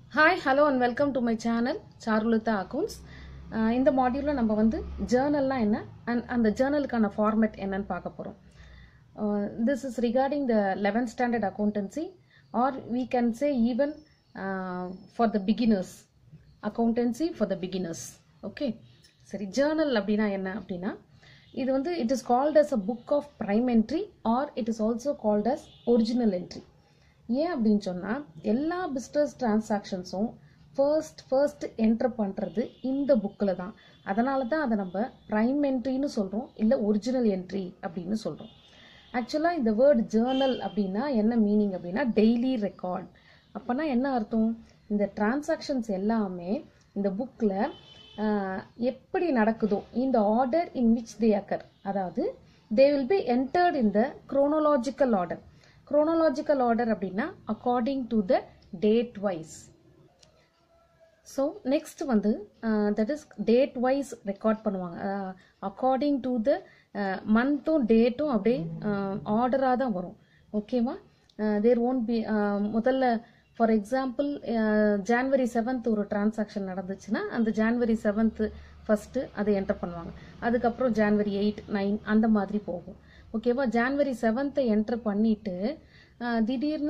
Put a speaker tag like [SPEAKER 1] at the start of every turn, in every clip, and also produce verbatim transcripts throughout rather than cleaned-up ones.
[SPEAKER 1] Hi, hello and welcome to my channel Charulata Accounts. Uh, இந்த மாடியூல்ல நம்ம வந்து ஜர்னல்னா என்ன and அந்த ஜர்னலுக்கான ஃபார்மேட் என்னன்னு பார்க்க போறோம். Uh, this is regarding the eleventh standard accountancy or we can say even uh, for the beginners. Accountancy for the beginners. Okay. சரி journal அப்படினா என்ன அப்படினா இது வந்து it is called as a book of prime entry or it is also called as original entry. ஏன் அப்படின்னு சொன்னால் எல்லா பிஸ்னஸ் டிரான்சாக்ஷன்ஸும் ஃபர்ஸ்ட் ஃபர்ஸ்ட் என்டர் பண்ணுறது இந்த புக்கில் தான். அதனால தான் அதை நம்ம ப்ரைம் என்ட்ரின்னு சொல்கிறோம், இல்லை ஒரிஜினல் என்ட்ரி அப்படின்னு சொல்கிறோம். ஆக்சுவலாக இந்த வேர்டு ஜேர்னல் அப்படின்னா என்ன மீனிங் அப்படின்னா டெய்லி ரெக்கார்ட். அப்போனா என்ன அர்த்தம்? இந்த டிரான்சாக்ஷன்ஸ் எல்லாமே இந்த புக்கில் எப்படி நடக்குதோ இந்த order in which they occur, அதாவது they will be entered in the chronological order. chronological order அப்படின்னா according to the date wise. So next வந்து uh, that is date wise record பண்ணுவாங்க. uh, according to the uh, monthும் dateும் அப்படியே ஆர்டரா தான் வரும். ஓகேவா? there won't be uh, முதல்ல ஃபார் எக்ஸாம்பிள் ஜான்வரி செவன்த் ஒரு டிரான்சாக்ஷன் நடந்துச்சுன்னா அந்த ஜான்வரி செவன்த் ஃபர்ஸ்ட் அதை என்டர் பண்ணுவாங்க. அதுக்கப்புறம் ஜான்வரி எயிட் நைன் அந்த மாதிரி போகும். ஓகேவா? ஜான்வரி செவன்த்தை என்டர் பண்ணிட்டு திடீர்னு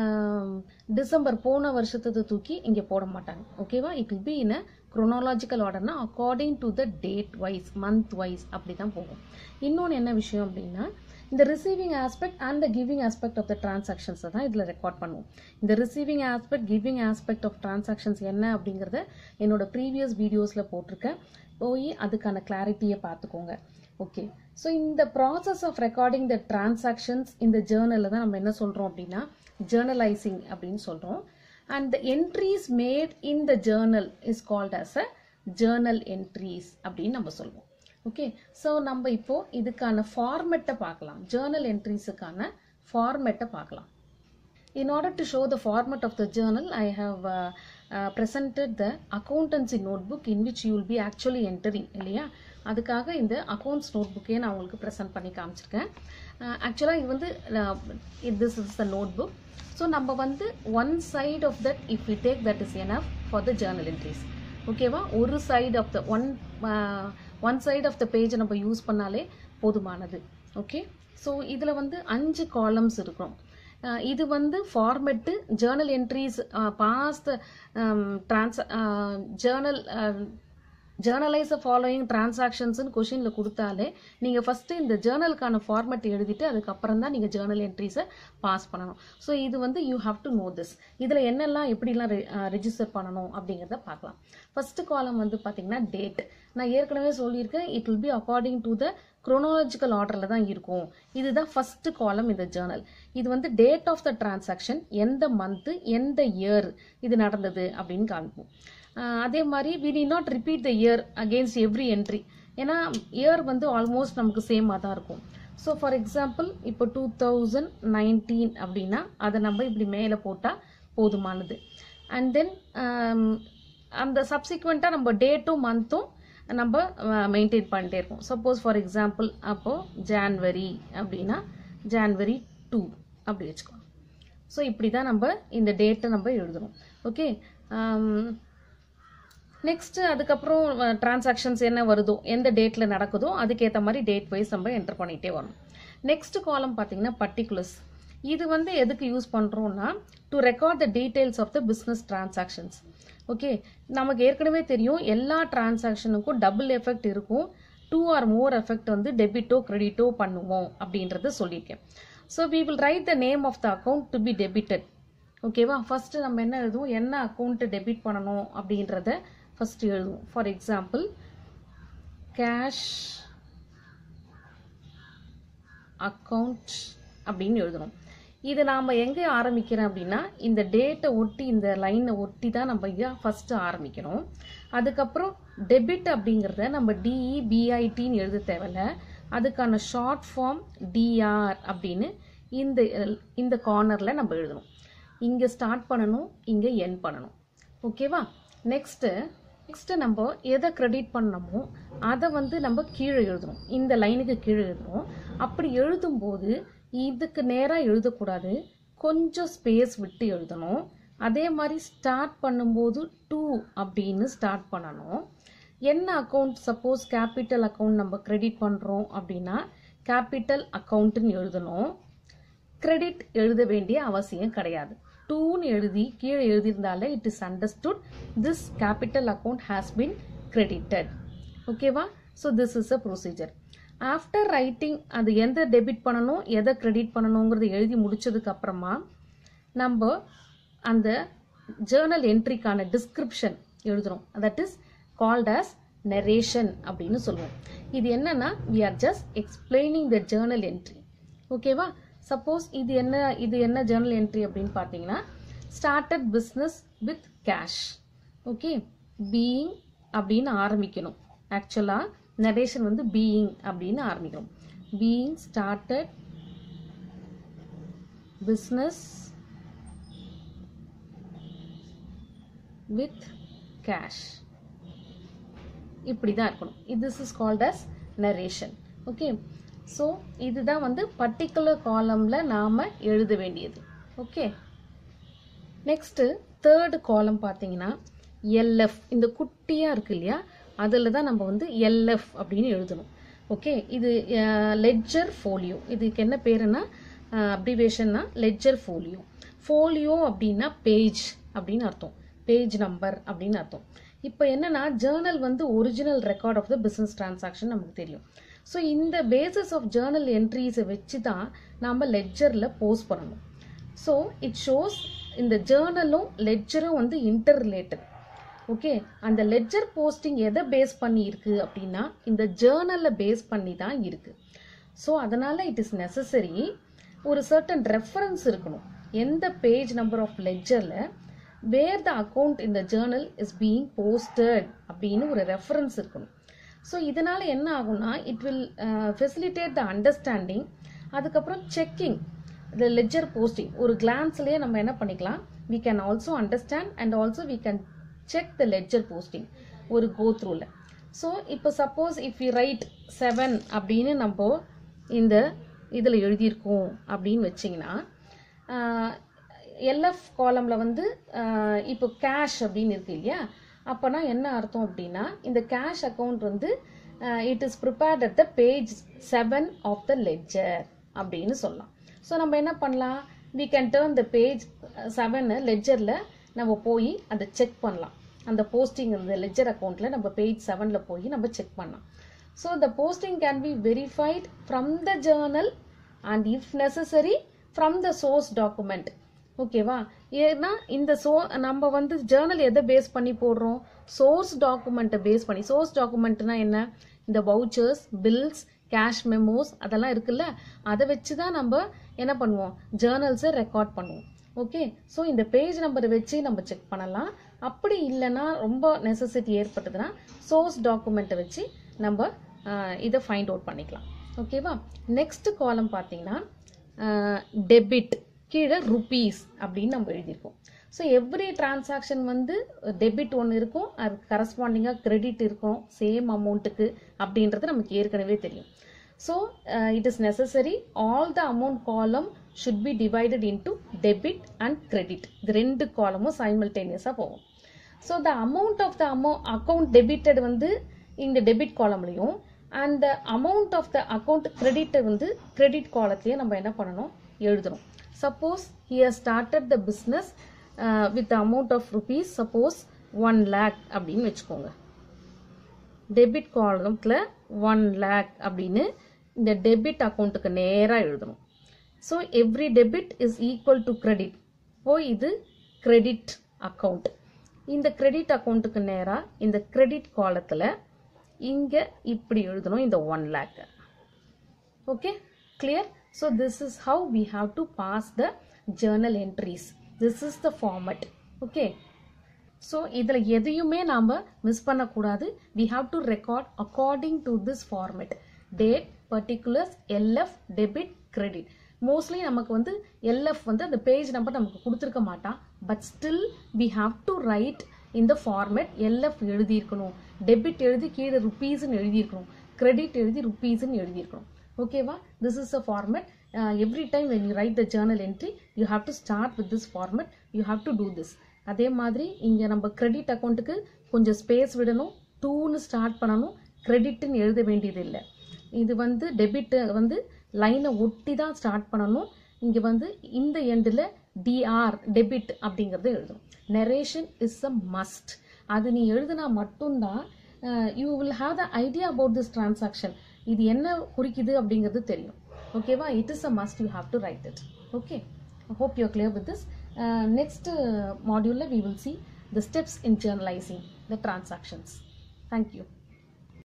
[SPEAKER 1] டிசம்பர் போன வருஷத்தை தூக்கி இங்கே போட மாட்டாங்க. ஓகேவா? It will be in a chronological ஆர்டர்னா according to the date wise month wise அப்படி தான் போகும். இன்னொன்று என்ன விஷயம் அப்படின்னா இந்த receiving aspect and the giving aspect of the டிரான்சாக்ஷன்ஸை தான் இதில் ரெக்கார்ட் பண்ணுவோம். இந்த receiving aspect giving aspect of transactions என்ன அப்படிங்கிறத என்னோட ப்ரீவியஸ் வீடியோஸில் போட்டிருக்கேன், போய் அதுக்கான கிளாரிட்டியை பார்த்துக்கோங்க. ஓகே, ஸோ இந்த process of recording the transactions இந்த ஜேர்னலில் தான் நம்ம என்ன சொல்கிறோம் அப்படின்னா ஜேர்னலைசிங் அப்படின்னு சொல்கிறோம். And the entries made in the journal is called as a journal entries அப்படின்னு நம்ம சொல்லுவோம். ஓகே, ஸோ நம்ம இப்போ இதுக்கான ஃபார்மெட்டை பார்க்கலாம். ஜேர்னல் என்ட்ரிஸுக்கான ஃபார்மெட்டை பார்க்கலாம். In order to show the format of the journal, I have uh, uh, presented the accountancy notebook in which you will be actually entering. இல்லையா? அதுக்காக இந்த அக்கௌண்ட்ஸ் நோட்புக்கே நான் உங்களுக்கு ப்ரெசென்ட் பண்ணி காமிச்சிருக்கேன். ஆக்சுவலாக இது வந்து this is the notebook. So நம்ம வந்து one side of that if we take that is enough for the journal entries. ஓகேவா? ஒரு side of the one one side of the பேஜை நம்ம யூஸ் பண்ணாலே போதுமானது. ஓகே, ஸோ இதில் வந்து அஞ்சு காலம்ஸ் இருக்கும். இது வந்து format journal entries pass trans journal journalise following டிரான்சாக்ஷன்ஸ்னு கொஷினில் கொடுத்தாலே நீங்கள் ஃபஸ்ட்டு இந்த ஜேர்னலுக்கான ஃபார்மெட் எழுதிட்டு அதுக்கப்புறம் தான் நீங்கள் ஜேர்னல் என்ட்ரிஸை பாஸ் பண்ணணும். ஸோ இது வந்து you have to know this. இதில் என்னெல்லாம் எப்படிலாம் ரெஜிஸ்டர் பண்ணணும் அப்படிங்கிறத பார்க்கலாம். ஃபஸ்ட்டு காலம் வந்து பார்த்தீங்கன்னா டேட். நான் ஏற்கனவே சொல்லியிருக்கேன், it will be according to the chronological ஆர்டரில் தான் இருக்கும். இதுதான் ஃபர்ஸ்ட் காலம் இந்த ஜேர்னல். இது வந்து டேட் ஆஃப் த டிரான்சாக்ஷன், எந்த மந்த்து எந்த இயர் இது நடந்தது அப்படின்னு காமிப்போம். அதே மாதிரி we need not repeat the year against every entry. ஏன்னா இயர் வந்து ஆல்மோஸ்ட் நமக்கு சேமாக தான் இருக்கும். ஸோ ஃபார் எக்ஸாம்பிள் இப்போ டூ தௌசண்ட் நைன்டீன் அப்படின்னா அதை நம்ம இப்படி மேலே போட்டால் போதுமானது. அண்ட் தென் அந்த சப்சிக்வெண்ட்டாக நம்ம டேட்டும் மந்த்தும் நம்ம மெயின்டைன் பண்ணிட்டே இருக்கோம். சப்போஸ் ஃபார் எக்ஸாம்பிள் அப்போது ஜான்வரி அப்படின்னா ஜான்வரி டூ அப்படி வச்சுக்கோங்க. ஸோ இப்படி தான் நம்ம இந்த டேட்டை நம்ம எழுதணும். ஓகே, நெக்ஸ்ட் அதுக்கப்புறம் டிரான்சாக்ஷன்ஸ் என்ன வருதோ எந்த டேட்டில் நடக்குதோ அதுக்கேற்ற மாதிரி டேட் வைஸ் நம்ம என்டர் பண்ணிகிட்டே வரணும். நெக்ஸ்ட் காலம் பார்த்தீங்கன்னா பர்டிகுலர்ஸ். இது வந்து எதுக்கு யூஸ் பண்ணுறோம்னா to record the details of the business transactions. Okay, நமக்கு ஏற்கனவே தெரியும் எல்லா டிரான்சாக்ஷனுக்கும் டபுள் எஃபெக்ட் இருக்கும். டூ ஆர் மோர் எஃபெக்ட் வந்து டெபிட்டோ கிரெடிட்டோ பண்ணுவோம் அப்படின்றத சொல்லியிருக்கேன். So we will write the name of the account to be debited. ஓகேவா? ஃபர்ஸ்ட் நம்ம என்ன எழுதுவோம், என்ன அக்கௌண்ட்டு டெபிட் பண்ணணும் அப்படின்றத ஃபர்ஸ்ட் எழுதுவோம். ஃபார் எக்ஸாம்பிள் கேஷ் அக்கௌண்ட் அப்படின்னு எழுதணும். இது நாம் எங்கே ஆரம்பிக்கிறோம் அப்படின்னா இந்த டேட்டை ஒட்டி இந்த லைனை ஒட்டி தான் நம்ம இங்கே ஃபஸ்ட்டு ஆரம்பிக்கணும். அதுக்கப்புறம் டெபிட் அப்படிங்கிறத நம்ம டிஇ பிஐடின்னு எழுத தேவையில்ல, அதுக்கான ஷார்ட் ஃபார்ம் டிஆர் அப்படின்னு இந்த இந்த கார்னரில் நம்ம எழுதணும். இங்கே ஸ்டார்ட் பண்ணணும், இங்கே என் பண்ணணும். ஓகேவா? நெக்ஸ்ட்டு நெக்ஸ்ட்டு நம்ம எதை கிரெடிட் பண்ணணுமோ அதை வந்து நம்ம கீழே எழுதணும், இந்த லைனுக்கு கீழே எழுதணும். அப்படி எழுதும்போது இதுக்கு நேராக எழுதக்கூடாது, கொஞ்சம் ஸ்பேஸ் விட்டு எழுதணும். அதே மாதிரி ஸ்டார்ட் பண்ணும்போது டூ அப்படின்னு ஸ்டார்ட் பண்ணணும். என்ன அக்கௌண்ட், சப்போஸ் கேபிட்டல் அக்கௌண்ட் நம்ம கிரெடிட் பண்ணுறோம் அப்படின்னா கேபிட்டல் அக்கௌண்ட்டுன்னு எழுதணும். கிரெடிட் எழுத வேண்டிய அவசியம் கிடையாது. டூன்னு எழுதி கீழே எழுதியிருந்தாலே it is understood this capital account has been credited. ஓகேவா? So this is a procedure. After writing அது எந்த டெபிட் பண்ணணும் எதை கிரெடிட் பண்ணணுங்கிறத எழுதி முடிச்சதுக்கு அப்புறமா நம்ம அந்த ஜேர்னல் என்ட்ரிக்கான டிஸ்கிரிப்ஷன் எழுதுறோம். That is called as narration அப்படின்னு சொல்லுவோம். இது என்னன்னா we are just explaining the journal entry. ஓகேவா? சப்போஸ் இது என்ன இது என்ன ஜேர்னல் என்ட்ரி அப்படின்னு பார்த்தீங்கன்னா started business with cash. Okay, being அப்படின்னு ஆரம்பிக்கணும். ஆக்சுவலா நரேஷன் வந்து being அப்படின்னு ஆரம்பிக்கணும். being started business with cash. இப்படிதான் இருக்கணும். this is called as narration. Okay, so இதுதான் வந்து பர்டிகுலர் காலம்ல நாம எழுத வேண்டியது. ஓகே, நெக்ஸ்ட் தேர்ட் காலம் பார்த்தீங்கன்னா எல்எஃப். இந்த குட்டியா இருக்கு இல்லையா, அதில் தான் நம்ம வந்து எல்எஃப் அப்படின்னு எழுதணும். ஓகே, இது லெட்ஜர் ஃபோலியோ. இதுக்கு என்ன பேருன்னா அப்ரிவேஷன்னா லெட்ஜர் ஃபோலியோ. ஃபோலியோ அப்படின்னா பேஜ் அப்படின்னு அர்த்தம், பேஜ் நம்பர் அப்படின்னு அர்த்தம். இப்போ என்னன்னா ஜேர்னல் வந்து original record of the business transaction நமக்கு தெரியும். ஸோ இந்த பேசிஸ் ஆஃப் ஜேர்னல் என்ட்ரிஸை வச்சு தான் நாம் லெட்ஜரில் போஸ்ட் பண்ணணும். ஸோ இட் ஷோஸ் இந்த ஜேர்னலும் லெட்ஜரும் வந்து இன்டர் ரிலேட்டட். ஓகே, அந்த லெட்ஜர் போஸ்டிங் எதை பேஸ் பண்ணி இருக்கு அப்படின்னா இந்த ஜேர்னலை பேஸ் பண்ணி தான் இருக்கு. ஸோ அதனால இட் இஸ் நெசசரி ஒரு சர்டன் ரெஃபரன்ஸ் இருக்கணும். எந்த பேஜ் நம்பர் ஆஃப் லெட்ஜரில் வேர் த அக்கௌண்ட் இந்த ஜேர்னல் இஸ் பீயிங் போஸ்டட் அப்படின்னு ஒரு ரெஃபரன்ஸ் இருக்கணும். ஸோ இதனால என்ன ஆகும்னா it will facilitate the understanding. அதுக்கப்புறம் செக்கிங் த லெட்ஜர் போஸ்டிங் ஒரு கிளான்ஸ்லேயே நம்ம என்ன பண்ணிக்கலாம், we can also understand and also we can check the ledger posting ஒரு கோ த்ரூவில். ஸோ இப்போ suppose if you write seven அப்படின்னு நம்ம இந்த இதில் எழுதியிருக்கோம் அப்படின்னு வச்சிங்கன்னா எல்எஃப் காலமில் வந்து இப்போ கேஷ் அப்படின்னு இருக்கு இல்லையா, அப்போனா என்ன அர்த்தம் அப்படின்னா இந்த கேஷ் அக்கௌண்ட் வந்து it is prepared at the page seven of the ledger அப்படின்னு சொல்லலாம். ஸோ நம்ம என்ன பண்ணலாம், we can turn the page seven லெட்ஜரில் நம்ம போய் அதை செக் பண்ணலாம். அந்த போஸ்டிங் அந்த லெட்ஜர் அக்கௌண்ட்டில் நம்ம பேஜ் செவனில் போய் நம்ம செக் பண்ணலாம். So the posting can be verified from the journal and if necessary from the source document. ஓகேவா? ஏன்னா இந்த சோ நம்ம வந்து ஜேர்னல் எதை பேஸ் பண்ணி போடுறோம், சோர்ஸ் டாக்குமெண்ட்டை பேஸ் பண்ணி. சோர்ஸ் டாக்குமெண்ட்னா என்ன, இந்த வவுச்சர்ஸ், பில்ஸ், கேஷ் மெமோஸ் அதெல்லாம் இருக்குல்ல, அதை வச்சு தான் நம்ம என்ன பண்ணுவோம், ஜேர்னல்ஸை ரெக்கார்ட் பண்ணுவோம். ஓகே, ஸோ இந்த பேஜ் நம்பரை வச்சு நம்ம செக் பண்ணலாம். அப்படி இல்லைன்னா ரொம்ப நெசசிட்டி ஏற்பட்டதுன்னா சோர்ஸ் டாக்குமெண்ட்டை வச்சு நம்ம இதை ஃபைண்ட் அவுட் பண்ணிக்கலாம். ஓகேவா? நெக்ஸ்ட் காலம் பார்த்தீங்கன்னா டெபிட், கீழே ருபீஸ் அப்படின்னு நம்ம எழுதியிருக்கோம். ஸோ எவ்ரி டிரான்சாக்ஷன் வந்து டெபிட் ஒன்று இருக்கும், அது கரஸ்பாண்டிங்காக கிரெடிட் இருக்கும் சேம் அமௌண்ட்டுக்கு அப்படின்றது நமக்கு ஏற்கனவே தெரியும். So it is necessary all the amount column should be divided into debit and credit. இது ரெண்டு காலமும் சைமல்டேனியஸாக போகும். So the amount of the amount account debited வந்து இந்த டெபிட் காலம்லையும் and the amount of the account credited வந்து credit காலத்திலேயே நம்ம என்ன பண்ணணும், எழுதணும். Suppose he has started the business uh, with the amount of rupees, suppose one lakh அப்படின்னு வச்சுக்கோங்க. டெபிட் காலம்ல ஒன் லேக் அப்படின்னு இந்த டெபிட் அக்கௌண்ட்டுக்கு நேராக எழுதணும். So every debit is equal to credit. Oh இது கிரெடிட் அக்கௌண்ட். இந்த கிரெடிட் அக்கௌண்ட்டுக்கு நேராக இந்த கிரெடிட் காலத்தில் இங்கே இப்படி எழுதணும் இந்த one lakh. Okay, clear? So this is how we have to pass the journal entries. This is the format. Okay. So இதில் எதையுமே நாம் மிஸ் பண்ணக்கூடாது. We have to record according to this format. Date, particulars, L F, debit, credit. Mostly நமக்கு வந்து L F வந்து அந்த page number நமக்கு கொடுத்துருக்க மாட்டான். But still we have to write in the format. L F எழுதியிருக்கணும், debit எழுதி கீழே ருபீஸ்ன்னு எழுதியிருக்கணும், கிரெடிட் எழுதி ருபீஸ்ன்னு எழுதியிருக்கணும். ஓகேவா? This is a format. uh, every time when you write the journal entry you have to start with this format, you have to do this. அதே மாதிரி இங்கே நம்ம கிரெடிட் அக்கௌண்ட்டுக்கு கொஞ்சம் ஸ்பேஸ் விடணும், டூன்னு ஸ்டார்ட் பண்ணணும், கிரெடிட்னு எழுத வேண்டியது இல்லை. இது வந்து டெபிட் வந்து லைனை ஒட்டி தான் ஸ்டார்ட் பண்ணணும். இங்கே வந்து இந்த எண்டில் டிஆர் டெபிட் அப்படிங்கிறது எழுதணும். Narration is a must. அது நீ எழுதுனா மட்டும்தான் you will have the idea about this transaction. இது என்ன குறிக்குது அப்படிங்கிறது தெரியும். ஓகேவா? It is a must, you have to write it. Okay, hope you are clear with this. Next மாடியூலில் we will see the steps in journalising the transactions. Thank you.